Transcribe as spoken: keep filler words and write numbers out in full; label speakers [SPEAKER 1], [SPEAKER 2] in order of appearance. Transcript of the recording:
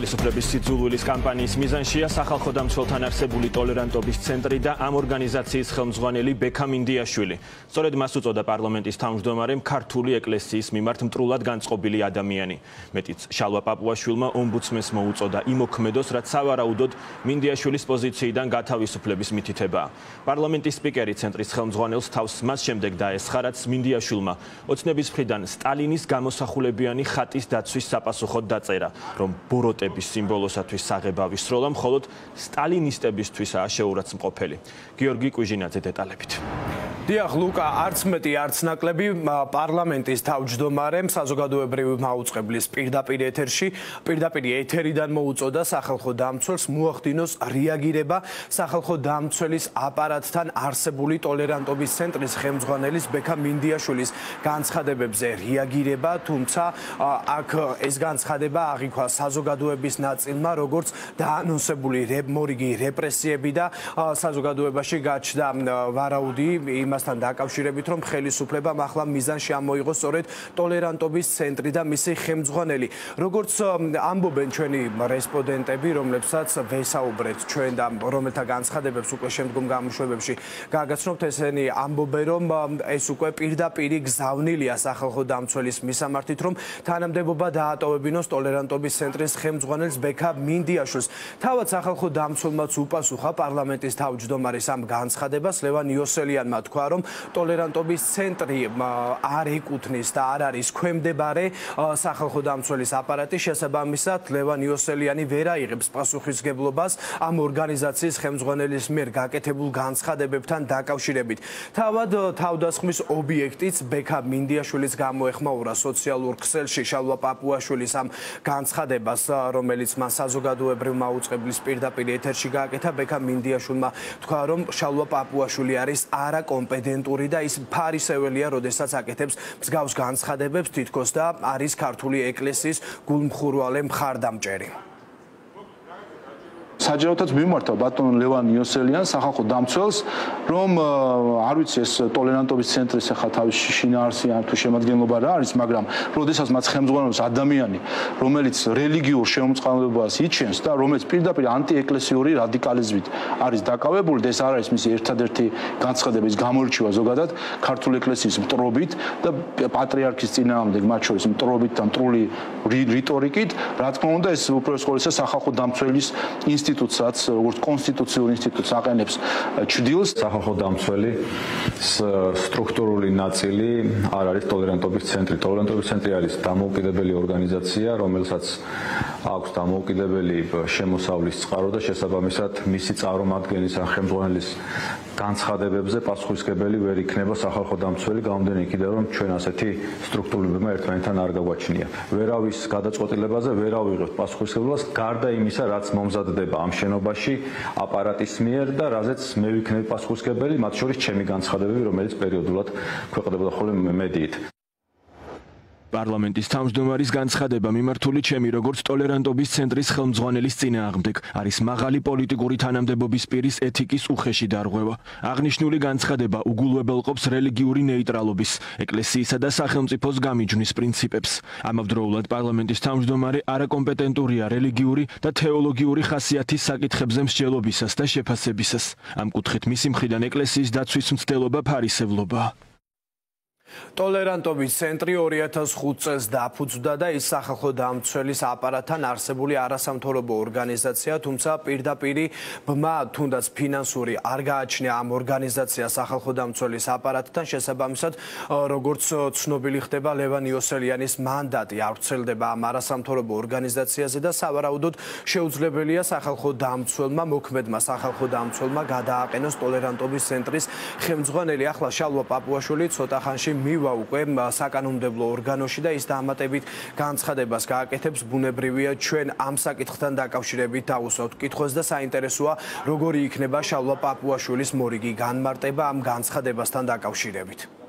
[SPEAKER 1] თავისუფლების სიძულვილის კამპანიის მიზანშია სახალხო დამცველთან არსებული ტოლერანტობის ცენტრი და ამ ორგანიზაციის ხელმძღვანელი ბექამ ინდიაშვილი. სწორედ მას უწოდა პარლამენტის თავმჯდომარემ ქართული ეკლესიის მიმართ მტრულად განწყობილი ადამიანი. მეტიც შალვა პაპუაშვილმა ომბუდსმენს მოუწოდა იმოქმედოს, რაც სავარაუდოდ მინდიაშვილის პოზიციიდან გათავისუფლების მითითებაა. პარლამენტის სპიკერი ცენტრის ხელმძღვანელს თავს მას შემდეგ დაესხა, რაც მინდიაშვილმა ოცნების მხრიდან სტალინის გამოსახულებიანი ხატის დაცვის საპასუხოდ დაწერა, რომ ბოროტების სიმბოლოსათვის საღებავი სროლა მხოლოდ სტალინისტებისთვისაა შეურაცხმყოფელი. გიორგი კუჟინაძე დეტალებით.
[SPEAKER 2] დიახ, ლუკა, არც მეტი, არც ნაკლები პარლამენტის თავმჯდომარემ საზოგადოებრივი მაუწყებლის პირდაპირ ეთერში, პირდაპირ ეთერიდან მოუწოდა სახალხო დამცველს მოახდინოს რეაგირება სახალხო დამცველის აპარატთან არსებული ტოლერანტობის ცენტრის ხელმძღვანელის ბექამ ინდიაშვილის განცხადებებზე რეაგირება, თუმცა აქ ეს განცხადება აღიქვა საზოგადოების ნაწილმა, როგორც დაანონსებული მორიგი რეპრესიები და საზოგადოებაში გაჩნდა ვარაუდი იმასთან დაკავშირებით, რომ ხელისუფლებამ ახლა მიზანში ამოიღოს სწორედ ტოლერანტობის ცენტრი და მისი ხელმძღვანელი. როგორც ამბობენ ჩვენი რესპონდენტები, რომლებსაც ვესაუბრეთ ჩვენ და რომელთა განცხადებებს უკვე შემდგომ გამოშვებებში გაგაცნობთ, ესენი ამბობენ, რომ ეს უკვე პირდაპირ გზავნილია სახალხო დამცველის მისამართით, რომ თანამდებობა დაატოვებინოს ტოლერანტობის ცენტრის ხელმძღვანელს ბექამ ინდიაშვილს. თავად სახალხო დამცველმაც უპასუხა პარლამენტის თავმჯდომარის ამ განცხადებას. ლევან იოსელიანმა თქვა, რომ ტოლერანტობის ცენტრი არ ეკუთვნის და არ არის ქვემდებარე სახალხო დამცველის აპარატის. შესაბამისად, ლევან იოსელიანი ვერ აიღებს პასუხისმგებლობას ამ ორგანიზაციის ხელმძღვანელის მიერ გაკეთებულ განცხადებებთან დაკავშირებით. თავად თავდასხმის ობიექტიც ბექამ ინდიაშვილის გამოეხმაურა სოციალურ ქსელში შალვა პაპუაშვილის ამ განცხადებას, რომელიც მან საზოგადოებრივ მაუწყებლის პირდაპირ ეთერში გააკეთა. ბექამ ინდიაშვილმა თქვა, რომ შალვა პაპუაშვილი არის არაკომპეტენტური და ის ფარისეველია, როდესაც აკეთებს მსგავს განცხადებებს, თითქოს და არის ქართული ეკლესიის გულმხურვალე მხარდამჭერი.
[SPEAKER 3] საჯაროთაც მიმართავ ბატონ ლევან იოსელიანს, სახალხო დამცველს, რომ არ ვიცი ეს ტოლერანტობის ცენტრის ახლა თავის შინაარსი ან თუ შემადგენლობა რა არის, მაგრამ როდესაც მას ხელმძღვანელობს ადამიანი, რომელიც რელიგიურ შემოწყალებას იჩენს და რომელიც პირდაპირ ანტიეკლესიური რადიკალიზმით არის დაკავებული, და ეს არ არის მისი ერთადერთი განცხადება, ის გამოირჩევა ზოგადად ქართული ეკლესიის მტრობით და პატრიარქის წინააღმდეგ, მათ შორის მტრობით და მტრული რიტორიკით, რა თქმა უნდა, ეს უპირველეს ყოვლისა სახალხო დამცველის ინსტიტუტსაც, როგორც კონსტიტუციურ ინსტიტუტს აყენებს ჩრდილს.
[SPEAKER 4] სახალხო დამცველი სტრუქტურული ნაწილი არ არის ტოლერანტობის ცენტრი. ტოლერანტობის ცენტრი არის დამოუკიდებელი ორგანიზაცია, რომელსაც აქვს დამოუკიდებელი შემოსავლის წყარო და შესაბამისად მისი წარმომადგენლის ან ხელმძღვანელის განცხადებებზე პასუხისმგებელი ვერ იქნება სახალხო დამცველი, გამომდინარე იქიდან, რომ ჩვენ ასეთი სტრუქტურულებმა ერთმანეთთან არ გაგვაჩნია. ვერავის გადაწყვეტილებაზე ვერ ავიღებთ პასუხისმგებლობას, გარდა იმისა, რაც მომზადდება ამ შენობაში აპარატის მიერ და რაზეც მე ვიქნები პასუხისმგებელი, მათ შორის ჩემი განცხადებები, რომელიც პერიოდულად ქვეყნდებოდა ხოლმე მედიით.
[SPEAKER 1] პარლამენტის თავმჯდომარის განცხადება მიმართული ჩემი როგორც ტოლერანტობის ცენტრის ხელმძღვანელის წინააღმდეგ არის მაღალი პოლიტიკური თანამდებობის პირის ეთიკის უხეში დარღვევა. აღნიშნული განცხადება უგულვებელყოფს რელიგიური ნეიტრალობის, ეკლესიისა და სახელმწიფოს გამიჯვნის პრინციპებს. ამავდროულად პარლამენტის თავმჯდომარე არაკომპეტენტურია რელიგიური და თეოლოგიური ხასიათის საკითხებზე მსჯელობისას და შეფასებისას. ამ კუთხით მისი მხრიდან ეკლესიის დაცვის მცდელობა ფარისევლობაა. ტოლერანტობის ცენტრი ორი ათას ხუთ წელს დაფუძნდა და ის სახალხო დამცველის აპარატთან არსებული არასამთავრობო ორგანიზაცია, თუმცა პირდაპირ ბმა თუნდაც ფინანსური არ გააჩნია ამ ორგანიზაციას სახალხო დამცველის აპარატთან. შესაბამისად, როგორც ცნობილი ხდება, ლევან იოსელიანის მანდატი არ ვრცელდება ამ არასამთავრობო ორგანიზაციაზე და სავარაუდოდ შეუძლებელია სახალხო დამცველმა, მოქმედმა სახალხო დამცველმა გადააყენოს ტოლერანტობის ცენტრის ხელმძღვანელი. ახლა შალვა პაპუაშვილი ცოტა ხანში მივა უკვე საკანონმდებლო ორგანოში და ის დამატებით განცხადებას გააკეთებს. ბუნებრივია ჩვენ ამ საკითხთან დაკავშირებით დავუსვათ კითხვას და საინტერესოა, როგორი იქნება შალვა პაპუაშვილის მორიგი განმარტება ამ განცხადებასთან დაკავშირებით.